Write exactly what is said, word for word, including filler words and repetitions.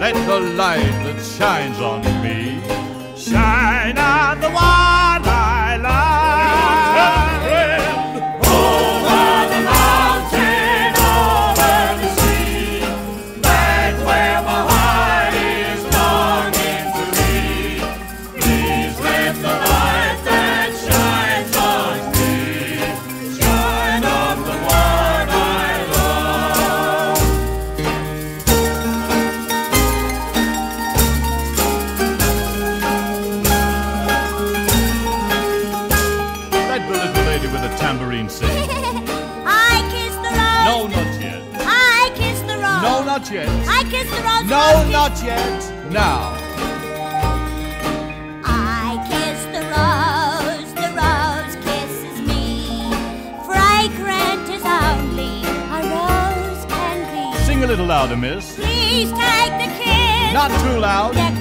Let the light that shines on me shine on the one I love. Over the mountain, over the sea, back where my heart is longing to be. Please let the light that shines on me shine on the one I love. Let the little lady with the tambourine sing. I kiss the rose. No, not yet. I kiss the rose. No, not yet. I kiss the rose. No, rose not yet. Now. I kiss the rose. The rose kisses me. Fragrant as only a rose can be. Sing a little louder, miss. Please take the kiss. Not too loud. There